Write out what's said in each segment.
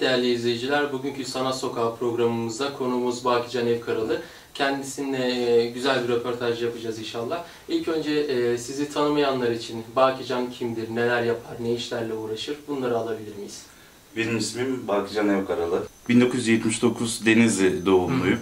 değerli izleyiciler, bugünkü Sanat Sokağı programımızda konuğumuz Bakican Evkaralı. Kendisininle güzel bir röportaj yapacağız inşallah. İlk önce sizi tanımayanlar için Bakican kimdir, neler yapar, ne işlerle uğraşır, bunları alabilir miyiz? Benim ismim Bakican Evkaralı. 1979 Denizli doğumluyum.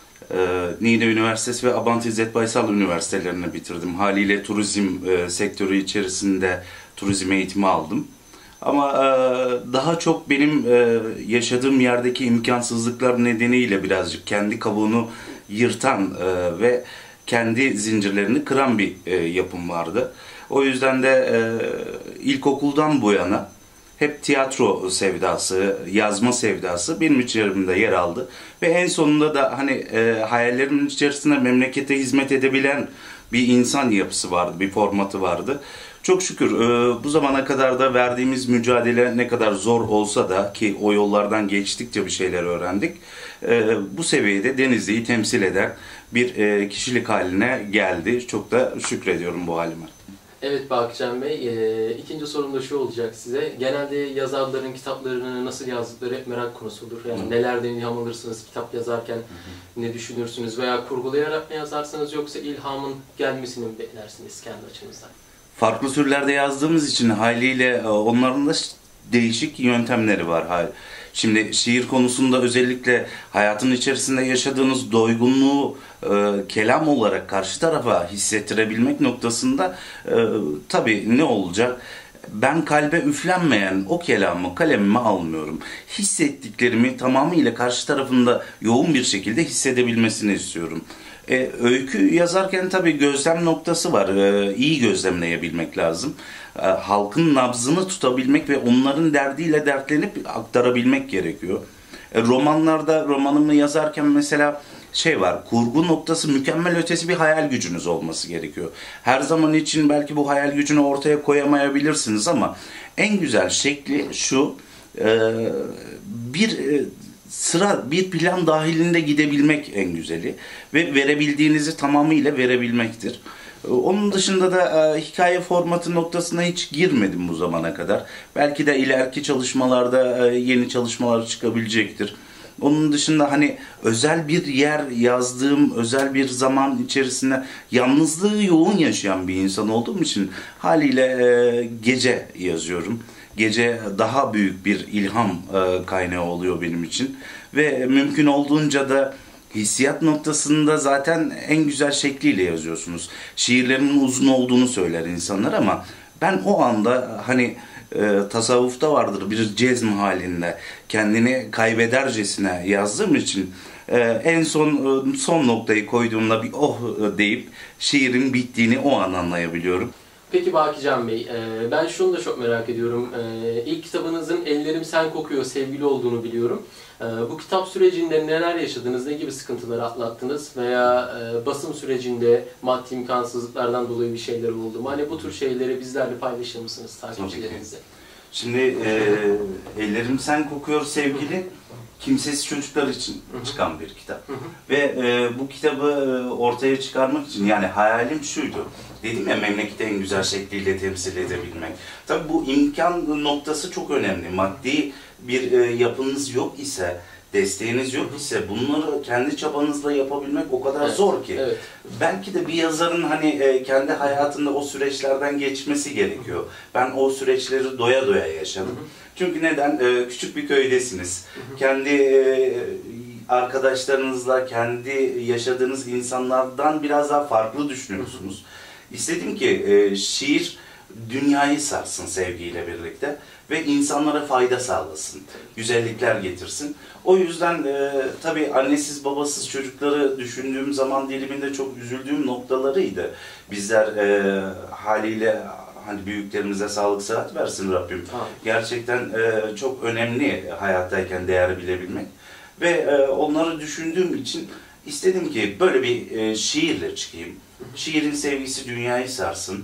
Niğde Üniversitesi ve Abant İzzet Baysal Üniversitelerini bitirdim. Haliyle turizm sektörü içerisinde turizm eğitimi aldım. Ama daha çok benim yaşadığım yerdeki imkansızlıklar nedeniyle birazcık kendi kabuğunu yırtan ve kendi zincirlerini kıran bir yapım vardı. O yüzden de ilkokuldan bu yana hep tiyatro sevdası, yazma sevdası benim içerimde yer aldı. Ve en sonunda da hani hayallerimin içerisinde memlekete hizmet edebilen bir insan yapısı vardı, bir formatı vardı. Çok şükür bu zamana kadar da verdiğimiz mücadele ne kadar zor olsa da, ki o yollardan geçtikçe bir şeyler öğrendik, bu seviyede Denizli'yi temsil eden bir kişilik haline geldi. Çok da şükrediyorum bu halime. Evet Bakican Bey, ikinci sorum da şu olacak size. Genelde yazarların kitaplarını nasıl yazdıkları hep merak konusudur. Yani nelerden ilham alırsınız kitap yazarken, ne düşünürsünüz veya kurgulayarak mı yazarsınız yoksa ilhamın gelmesini mi beklersiniz kendi açınızdan? Farklı türlerde yazdığımız için haliyle onların da değişik yöntemleri var. Şimdi şiir konusunda özellikle hayatın içerisinde yaşadığınız doygunluğu kelam olarak karşı tarafa hissettirebilmek noktasında tabii ne olacak? Ben kalbe üflenmeyen o kelamı kalemime almıyorum. Hissettiklerimi tamamıyla karşı tarafında yoğun bir şekilde hissedebilmesini istiyorum. Öykü yazarken tabii gözlem noktası var. İyi gözlemleyebilmek lazım. Halkın nabzını tutabilmek ve onların derdiyle dertlenip aktarabilmek gerekiyor. Romanlarda, romanımı yazarken mesela şey var, kurgu noktası mükemmel ötesi bir hayal gücünüz olması gerekiyor. Her zaman için belki bu hayal gücünü ortaya koyamayabilirsiniz ama en güzel şekli şu, bir plan dahilinde gidebilmek en güzeli ve verebildiğinizi tamamıyla verebilmektir. Onun dışında da hikaye formatı noktasına hiç girmedim bu zamana kadar. Belki de ileriki çalışmalarda yeni çalışmalar çıkabilecektir. Onun dışında hani özel bir yer yazdığım, özel bir zaman içerisinde yalnızlığı yoğun yaşayan bir insan olduğum için haliyle gece yazıyorum. Gece daha büyük bir ilham kaynağı oluyor benim için. Ve mümkün olduğunca da hissiyat noktasında zaten en güzel şekliyle yazıyorsunuz. Şiirlerinin uzun olduğunu söyler insanlar ama ben o anda hani tasavvufta vardır bir cezm halinde kendini kaybedercesine yazdığım için en son noktayı koyduğumda bir oh deyip şiirin bittiğini o an anlayabiliyorum. Peki Bakican Bey, ben şunu da çok merak ediyorum. İlk kitabınızın Ellerim Sen Kokuyor sevgili olduğunu biliyorum. Bu kitap sürecinde neler yaşadınız, ne gibi sıkıntılar atlattınız veya basım sürecinde maddi imkansızlıklardan dolayı bir şeyler oldu mu? Hani bu tür şeyleri bizlerle paylaşır mısınız takipçilerinize? Şimdi Ellerim Sen Kokuyor sevgili kimsesiz çocuklar için çıkan bir kitap. Ve bu kitabı ortaya çıkarmak için yani hayalim şuydu. Dedim ya memleketi en güzel şekliyle temsil edebilmek. Tabii bu imkan noktası çok önemli. Maddi bir yapınız yok ise, desteğiniz yok ise bunları kendi çabanızla yapabilmek o kadar zor ki. Evet. Belki de bir yazarın hani kendi hayatında o süreçlerden geçmesi gerekiyor. Ben o süreçleri doya doya yaşadım. Çünkü neden? Küçük bir köydesiniz. Kendi arkadaşlarınızla, kendi yaşadığınız insanlardan biraz daha farklı düşünüyorsunuz. İstedim ki şiir dünyayı sarsın sevgiyle birlikte ve insanlara fayda sağlasın, güzellikler getirsin. O yüzden tabii annesiz babasız çocukları düşündüğüm zaman diliminde çok üzüldüğüm noktalarıydı. Bizler haliyle hani büyüklerimize sağlık sıhhat versin Rabbim. Gerçekten çok önemli hayattayken değer bilebilmek. Ve onları düşündüğüm için istedim ki böyle bir şiirle çıkayım. Şiirin sevgisi dünyayı sarsın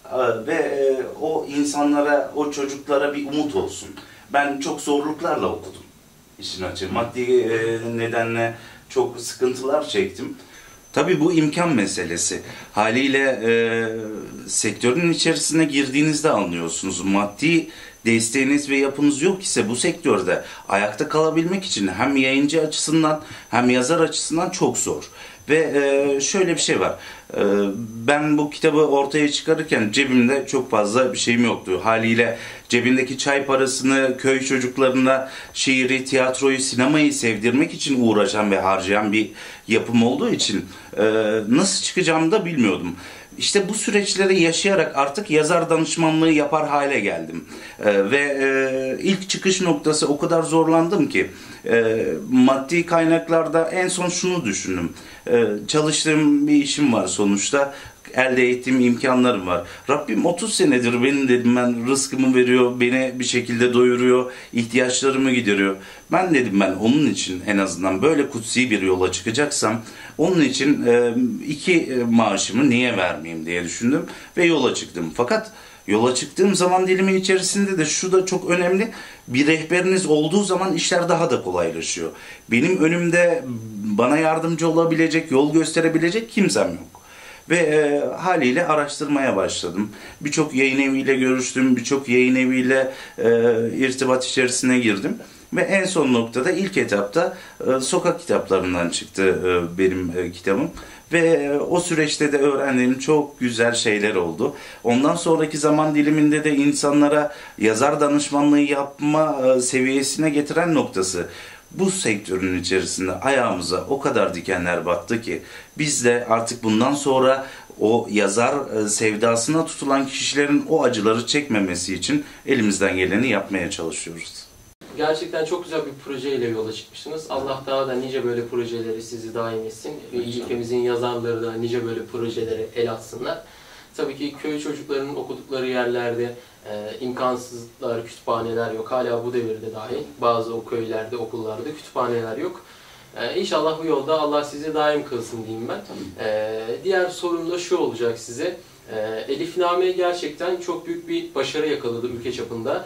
ve o insanlara, o çocuklara bir umut olsun. Ben çok zorluklarla okudum işin açığı. Maddi nedenle çok sıkıntılar çektim. Tabii bu imkan meselesi. Haliyle sektörün içerisine girdiğinizde anlıyorsunuz. Maddi desteğiniz ve yapınız yok ise bu sektörde ayakta kalabilmek için hem yayıncı açısından hem yazar açısından çok zor. Ve şöyle bir şey var. Ben bu kitabı ortaya çıkarırken cebimde çok fazla bir şeyim yoktu. Haliyle cebindeki çay parasını köy çocuklarına şiiri, tiyatroyu, sinemayı sevdirmek için uğraşan ve harcayan bir yapım olduğu için nasıl çıkacağımı da bilmiyordum. İşte bu süreçleri yaşayarak artık yazar danışmanlığı yapar hale geldim. Ve ilk çıkış noktası o kadar zorlandım ki maddi kaynaklarda en son şunu düşündüm. Çalıştığım bir işim var sonuçta. Elde ettiğim imkanlarım var. Rabbim 30 senedir benim dedim ben rızkımı veriyor, beni bir şekilde doyuruyor, ihtiyaçlarımı gideriyor. Ben onun için en azından böyle kutsi bir yola çıkacaksam onun için 2 maaşımı niye vermeyeyim diye düşündüm ve yola çıktım. Fakat yola çıktığım zaman dilimi içerisinde de şu da çok önemli. Bir rehberiniz olduğu zaman işler daha da kolaylaşıyor. Benim önümde bana yardımcı olabilecek, yol gösterebilecek kimsem yok. Ve haliyle araştırmaya başladım. Birçok yayın eviyle görüştüm, birçok yayın eviyle irtibat içerisine girdim. Ve en son noktada ilk etapta sokak kitaplarından çıktı benim kitabım. Ve o süreçte de öğrendiğim çok güzel şeyler oldu. Ondan sonraki zaman diliminde de insanlara yazar danışmanlığı yapma seviyesine getiren noktası. Bu sektörün içerisinde ayağımıza o kadar dikenler battı ki biz de artık bundan sonra o yazar sevdasına tutulan kişilerin o acıları çekmemesi için elimizden geleni yapmaya çalışıyoruz. Gerçekten çok güzel bir projeyle yola çıkmışsınız. Allah daha da nice böyle projeleri sizi daim etsin. Ülkemizin yazarları da nice böyle projelere el atsınlar. Tabii ki köy çocuklarının okudukları yerlerde imkansızlar, kütüphaneler yok. Hala bu devirde dahi bazı o köylerde, okullarda kütüphaneler yok. İnşallah bu yolda Allah sizi daim kılsın diyeyim ben. Diğer sorum da şu olacak size. Elifname gerçekten çok büyük bir başarı yakaladı ülke çapında.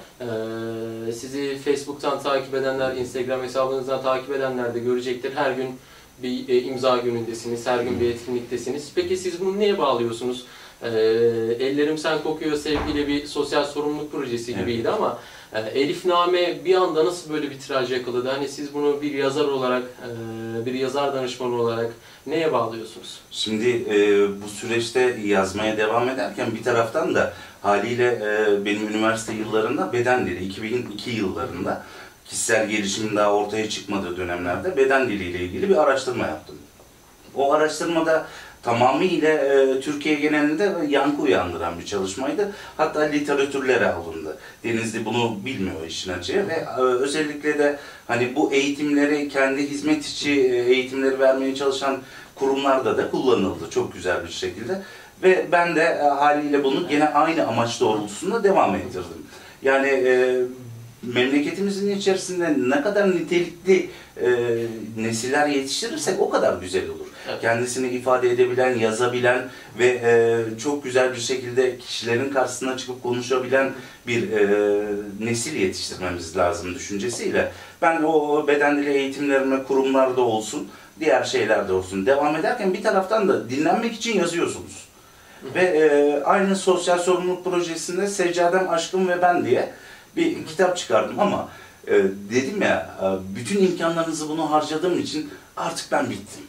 Sizi Facebook'tan takip edenler, Instagram hesabınızdan takip edenler de görecektir. Her gün bir imza günündesiniz, her gün bir etkinliktesiniz. Peki siz bunu neye bağlıyorsunuz? Ellerim Sen Kokuyor sevgiyle bir sosyal sorumluluk projesi gibiydi ama Elifname bir anda nasıl böyle bir tiraj yakaladı? Hani siz bunu bir yazar olarak, bir yazar danışmanı olarak neye bağlıyorsunuz? Şimdi bu süreçte yazmaya devam ederken bir taraftan da haliyle benim üniversite yıllarında beden dili, 2002 yıllarında kişisel gelişimin daha ortaya çıkmadığı dönemlerde beden diliyle ilgili bir araştırma yaptım. O araştırmada tamamıyla Türkiye genelinde yankı uyandıran bir çalışmaydı. Hatta literatürlere alındı. Denizli bunu bilmiyor işin açığı ve özellikle de hani bu eğitimleri kendi hizmet içi eğitimleri vermeye çalışan kurumlarda da kullanıldı çok güzel bir şekilde. Ve ben de haliyle bunu gene aynı amaç doğrultusunda devam ettirdim. Yani memleketimizin içerisinde ne kadar nitelikli nesiller yetiştirirsek o kadar güzel olur. Evet. Kendisini ifade edebilen, yazabilen ve çok güzel bir şekilde kişilerin karşısına çıkıp konuşabilen bir nesil yetiştirmemiz lazım düşüncesiyle. Ben o beden dili eğitimlerime kurumlarda olsun, diğer şeylerde olsun devam ederken bir taraftan da dinlenmek için yazıyorsunuz. Ve aynı sosyal sorumluluk projesinde Seccadem, Aşkım ve Ben diye bir kitap çıkardım ama dedim ya bütün imkanlarınızı bunu harcadığım için artık ben bittim.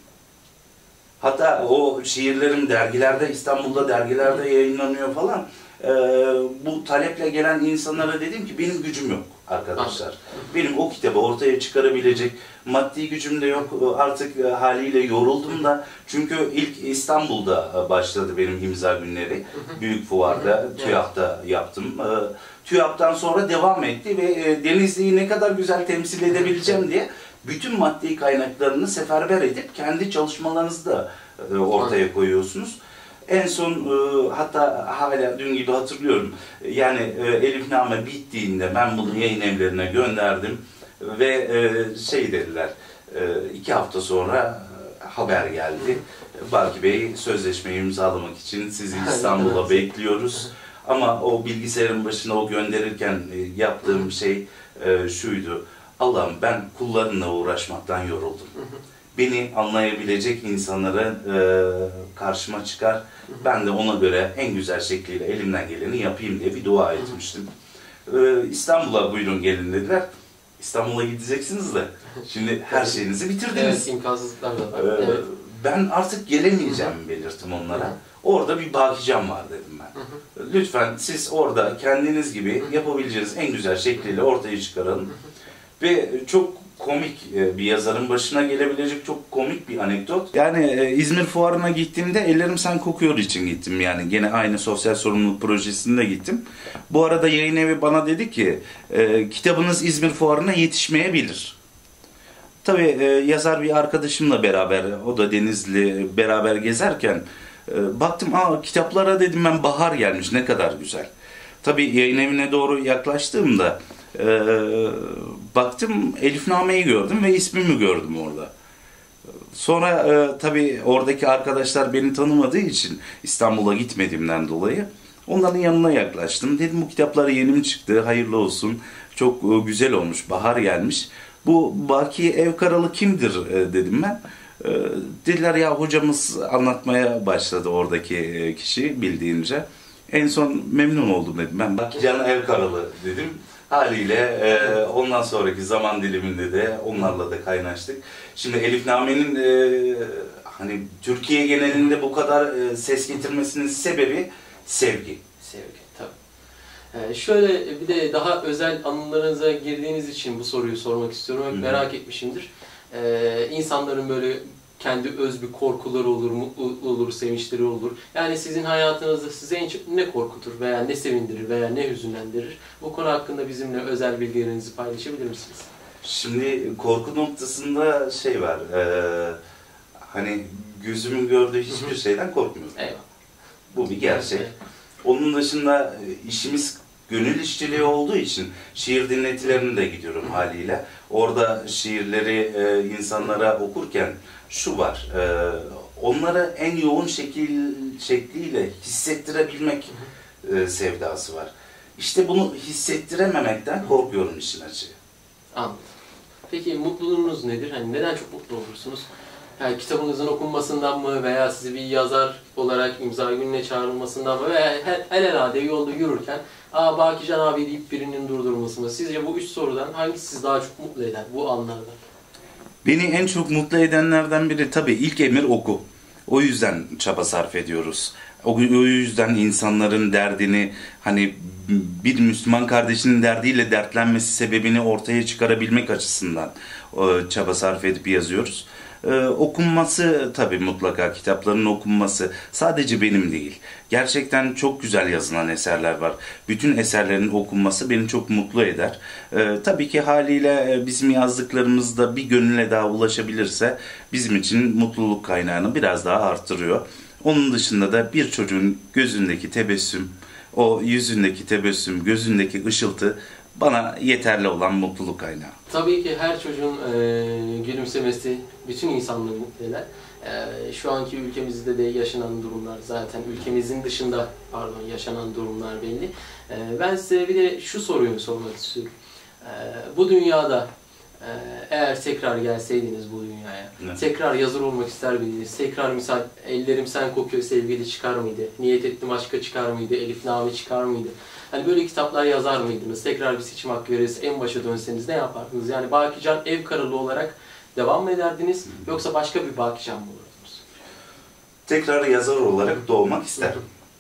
Hatta o şiirlerim dergilerde, İstanbul'da dergilerde yayınlanıyor falan. Bu taleple gelen insanlara dedim ki benim gücüm yok arkadaşlar. Benim o kitabı ortaya çıkarabilecek maddi gücüm de yok. Artık haliyle yoruldum da. Çünkü ilk İstanbul'da başladı benim imza günleri. Büyük fuarda, TÜYAP'ta yaptım. TÜYAP'tan sonra devam etti ve Denizli'yi ne kadar güzel temsil edebileceğim diye bütün maddi kaynaklarını seferber edip kendi çalışmalarınızı da ortaya koyuyorsunuz. En son hatta hala dün gibi hatırlıyorum. Yani Elifname bittiğinde ben bunu yayın evlerine gönderdim ve şey dediler 2 hafta sonra haber geldi. Baki Bey sözleşmeyi imzalamak için sizi İstanbul'a bekliyoruz. Ama o bilgisayarın başına o gönderirken yaptığım şey şuydu. Allah'ım ben kullarınla uğraşmaktan yoruldum. Beni anlayabilecek insanlara karşıma çıkar. Ben de ona göre en güzel şekliyle elimden geleni yapayım diye bir dua etmiştim. İstanbul'a buyurun gelin dediler. İstanbul'a gideceksiniz de şimdi her şeyinizi bitirdiniz. Evet, imkansızlıklar da var. Evet. Ben artık gelemeyeceğimi belirttim onlara. Orada bir bakicam var dedim ben. Lütfen siz orada kendiniz gibi yapabileceğiniz en güzel şekliyle ortaya çıkaralım. Ve çok komik bir yazarın başına gelebilecek çok komik bir anekdot. Yani İzmir Fuarı'na gittiğimde Ellerim Sen Kokuyor için gittim. Yani gene aynı sosyal sorumluluk projesinde gittim. Bu arada yayın evi bana dedi ki kitabınız İzmir Fuarı'na yetişmeyebilir. Tabii yazar bir arkadaşımla beraber, o da Denizli, beraber gezerken baktım, kitaplara dedim ben bahar gelmiş, ne kadar güzel. Tabii yayın evine doğru yaklaştığımda baktım Elifname'yi gördüm ve ismimi gördüm orada. Sonra tabii oradaki arkadaşlar beni tanımadığı için İstanbul'a gitmediğimden dolayı onların yanına yaklaştım. Dedim bu kitaplar yeni mi çıktı, hayırlı olsun, çok güzel olmuş, bahar gelmiş. Bu Baki Evkaralı kimdir dedim ben. Dediler ya hocamız anlatmaya başladı oradaki kişi bildiğince. En son memnun oldum dedim ben. Bakican Evkaralı dedim. Haliyle ondan sonraki zaman diliminde de onlarla da kaynaştık. Şimdi Elifname'nin hani Türkiye genelinde bu kadar ses getirmesinin sebebi sevgi. Sevgi, tabii. Şöyle bir de daha özel anılarınıza girdiğiniz için bu soruyu sormak istiyorum. Hep merak etmişimdir. İnsanların böyle kendi öz bir korkuları olur, mutlu olur, sevinçleri olur. Yani sizin hayatınızda size en çok ne korkutur veya ne sevindirir veya ne hüzünlendirir? Bu konu hakkında bizimle özel bilgilerinizi paylaşabilir misiniz? Şimdi korku noktasında şey var, hani gözümün gördüğü hiçbir şeyden korkmuyorum. Eyvallah. Bu bir gerçek. Evet. Onun dışında işimiz gönül işçiliği olduğu için şiir dinletilerine de gidiyorum haliyle. Orada şiirleri insanlara okurken şu var, onları en yoğun şekliyle hissettirebilmek sevdası var. İşte bunu hissettirememekten korkuyorum işin açığı. Anladım. Peki mutluluğunuz nedir? Hani neden çok mutlu olursunuz? Yani kitabınızın okunmasından mı veya sizi bir yazar olarak imza gününe çağrılmasından mı veya alelade yolda yürürken Bakican abi deyip birinin durdurması mı? Sizce bu üç sorudan hangisi sizi daha çok mutlu eder bu anlarda? Beni en çok mutlu edenlerden biri tabii ilk emir oku. O yüzden çaba sarf ediyoruz. O yüzden insanların derdini, hani bir Müslüman kardeşinin derdiyle dertlenmesi sebebini ortaya çıkarabilmek açısından çaba sarf edip yazıyoruz. Okunması tabii mutlaka, kitapların okunması sadece benim değil. Gerçekten çok güzel yazılan eserler var. Bütün eserlerin okunması beni çok mutlu eder. Tabii ki haliyle bizim yazdıklarımız da bir gönüle daha ulaşabilirse bizim için mutluluk kaynağını biraz daha arttırıyor. Onun dışında da bir çocuğun gözündeki tebessüm, o yüzündeki tebessüm, gözündeki ışıltı bana yeterli olan mutluluk kaynağı. Tabii ki her çocuğun gülümsemesi bütün insanlığı mutlu eder. Şu anki ülkemizde de yaşanan durumlar zaten ülkemizin dışında yaşanan durumlar belli. Ben size bir de şu soruyu sormak istiyorum. Bu dünyada eğer tekrar gelseydiniz bu dünyaya, tekrar yazar olmak ister miydiniz? Tekrar misal Ellerim Sen Kokuyor sevgili çıkar mıydı? Niyet Ettim Aşka çıkar mıydı? Elifname çıkar mıydı? Hani böyle kitaplar yazar mıydınız? Tekrar bir seçim hakkı verirse en başa dönseniz ne yapardınız? Yani Bakican Evkaralı olarak devam mı ederdiniz? Yoksa başka bir Bakican mı olurdunuz? Tekrar yazar olarak doğmak isterim.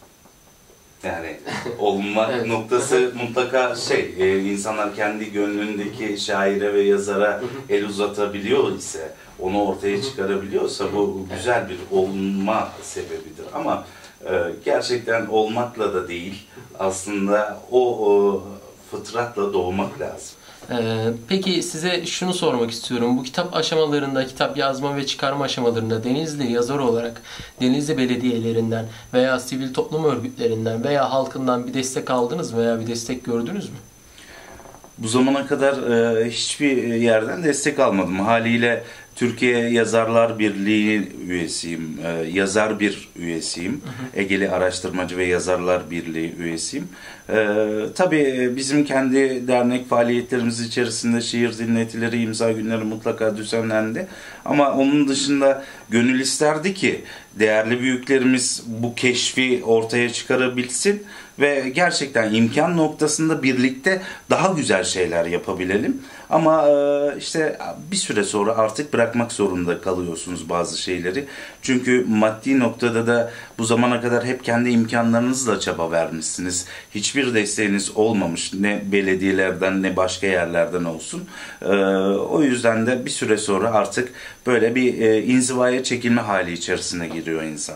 Yani olma evet. noktası mutlaka insanlar kendi gönlündeki şaire ve yazara el uzatabiliyor ise, onu ortaya çıkarabiliyorsa bu güzel bir olma sebebidir. Ama gerçekten olmakla da değil, aslında o fıtratla doğmak lazım. Peki size şunu sormak istiyorum. Bu kitap aşamalarında, kitap yazma ve çıkarma aşamalarında Denizli yazar olarak Denizli belediyelerinden veya sivil toplum örgütlerinden veya halkından bir destek aldınız mı veya bir destek gördünüz mü? Bu zamana kadar hiçbir yerden destek almadım. Haliyle Türkiye Yazarlar Birliği üyesiyim, yazar bir üyesiyim. Egeli Araştırmacı ve Yazarlar Birliği üyesiyim. Tabii bizim kendi dernek faaliyetlerimiz içerisinde şiir dinletileri, imza günleri mutlaka düzenlendi. Ama onun dışında gönül isterdi ki değerli büyüklerimiz bu keşfi ortaya çıkarabilsin ve gerçekten imkan noktasında birlikte daha güzel şeyler yapabilelim. Ama işte bir süre sonra artık bırakmak zorunda kalıyorsunuz bazı şeyleri. Çünkü maddi noktada da bu zamana kadar hep kendi imkanlarınızla çaba vermişsiniz. Hiçbir desteğiniz olmamış, ne belediyelerden ne başka yerlerden olsun. O yüzden de bir süre sonra artık böyle bir inzivaya çekilme hali içerisine giriyor insan.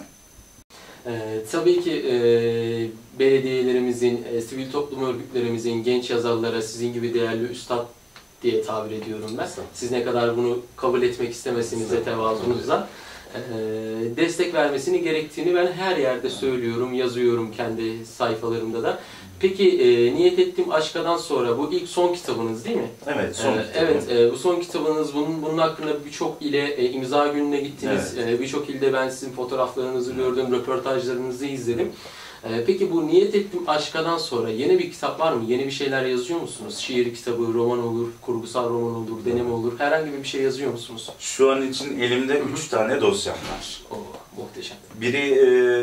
Tabii ki belediyelerimizin, sivil toplum örgütlerimizin genç yazarlara sizin gibi değerli üstad diye tabir ediyorum ben. Siz ne kadar bunu kabul etmek istemesiniz de tevazunuzla destek vermesini gerektiğini ben her yerde söylüyorum, yazıyorum kendi sayfalarımda da. Peki Niyet Ettim Aşka'dan sonra bu ilk son kitabınız değil mi? Evet, son kitabım. Evet, bu son kitabınız. Bunun hakkında birçok ile imza gününe gittiniz. Evet. Birçok ilde ben sizin fotoğraflarınızı gördüm, röportajlarınızı izledim. Peki bu Niyet Ettim Aşka'dan sonra yeni bir kitap var mı? Yeni bir şeyler yazıyor musunuz? Şiir kitabı, roman olur, kurgusal roman olur, deneme olur. Herhangi bir şey yazıyor musunuz? Şu an için elimde 3 tane dosyam var. Muhteşem. Biri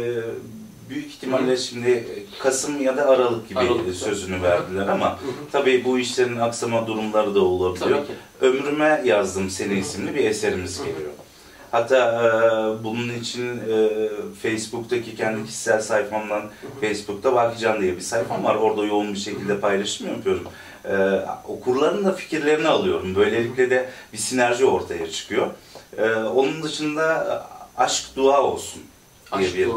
büyük ihtimalle şimdi Kasım ya da Aralık gibi sözünü verdiler ama tabii bu işlerin aksama durumları da olabiliyor. Ömrüme yazdım Seni isimli bir eserimiz geliyor. Hatta bunun için Facebook'taki kendi kişisel sayfamdan, Facebook'ta Bakican diye bir sayfam var. Orada yoğun bir şekilde paylaşım yapıyorum. Okurların da fikirlerini alıyorum. Böylelikle de bir sinerji ortaya çıkıyor. Onun dışında Aşk Dua Olsun diye bir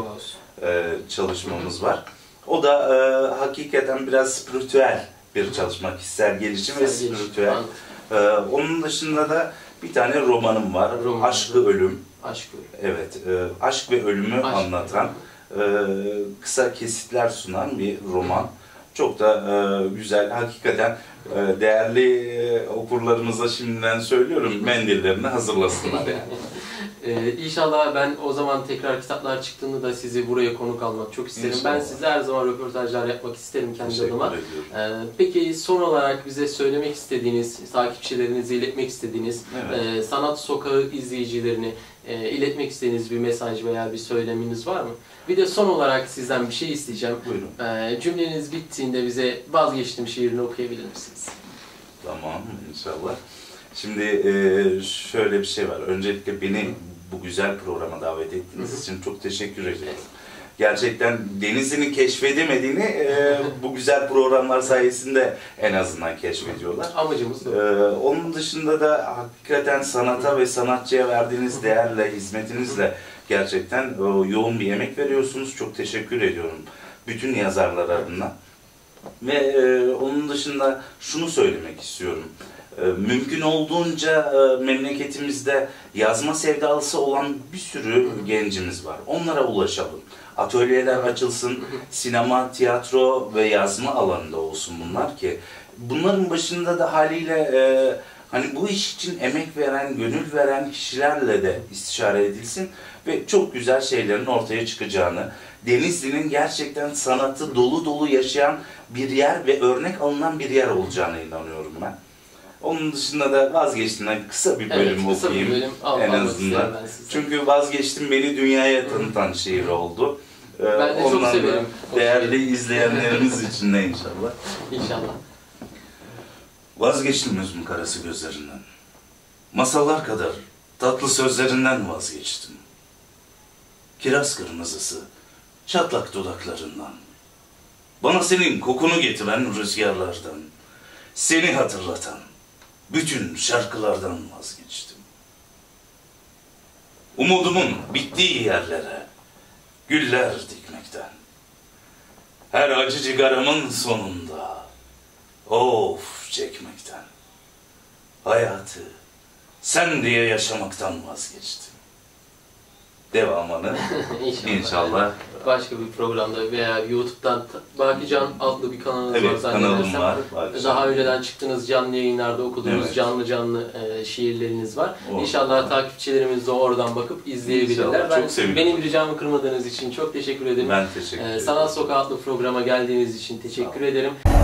çalışmamız var. O da hakikaten biraz spiritüel bir çalışma, kişisel gelişim ve spiritüel. Onun dışında da bir tane romanım var. Aşk-ı Ölüm. Evet, aşk ve ölümü anlatan, kısa kesitler sunan bir roman. Çok da güzel, hakikaten değerli okurlarımıza şimdiden söylüyorum, mendillerini hazırlasınlar yani. İnşallah ben o zaman tekrar kitaplar çıktığında da sizi buraya konuk almak çok isterim. İnşallah. Ben size her zaman röportajlar yapmak isterim kendi adıma. Peki son olarak bize söylemek istediğiniz, takipçilerinize iletmek istediğiniz, Sanat Sokağı izleyicilerini iletmek istediğiniz bir mesaj veya bir söyleminiz var mı? Bir de son olarak sizden bir şey isteyeceğim. Buyurun. Cümleniz bittiğinde bize Vazgeçtim şiirini okuyabilir misiniz? Tamam, inşallah. Şimdi şöyle bir şey var. Öncelikle beni bu güzel programa davet ettiğiniz için çok teşekkür ediyorum. Gerçekten Denizli'nin keşfedemediğini bu güzel programlar sayesinde en azından keşfediyorlar. Amacımız da. Onun dışında da hakikaten sanata ve sanatçıya verdiğiniz değerle, hizmetinizle gerçekten yoğun bir emek veriyorsunuz. Çok teşekkür ediyorum bütün yazarlar adına. Ve onun dışında şunu söylemek istiyorum. Mümkün olduğunca memleketimizde yazma sevdalısı olan bir sürü gencimiz var. Onlara ulaşalım. Atölyeler açılsın, sinema, tiyatro ve yazma alanında olsun bunlar ki bunların başında da haliyle hani bu iş için emek veren, gönül veren kişilerle de istişare edilsin ve çok güzel şeylerin ortaya çıkacağını, Denizli'nin gerçekten sanatı dolu dolu yaşayan bir yer ve örnek alınan bir yer olacağına inanıyorum ben. Onun dışında da Vazgeçtim'den kısa bir bölüm okuyayım en azından. Çünkü Vazgeçtim beni dünyaya tanıtan şiir oldu. Ben de çok severim. Değerli izleyenlerimiz için de inşallah. İnşallah. Vazgeçtim üzüm karası gözlerinden. Masallar kadar tatlı sözlerinden vazgeçtim. Kiraz kırmızısı, çatlak dudaklarından. Bana senin kokunu getiren rüzgarlardan, seni hatırlatan bütün şarkılardan vazgeçtim. Umudumun bittiği yerlere güller dikmekten, her acı cigaramın sonunda of çekmekten, hayatı sen diye yaşamaktan vazgeçtim. Devamını inşallah başka bir programda veya YouTube'dan Bakican adlı bir kanalınız var Evet, kanalım zannedersem. var. Daha önceden çıktığınız canlı yayınlarda okuduğunuz Evet. canlı şiirleriniz var. O. İnşallah takipçilerimiz de oradan bakıp izleyebilirler. İnşallah, çok sevinirim. Benim ricamı kırmadığınız için çok teşekkür ederim. Ben teşekkür ederim. Sanat Sokağı adlı programa geldiğiniz için teşekkür ederim.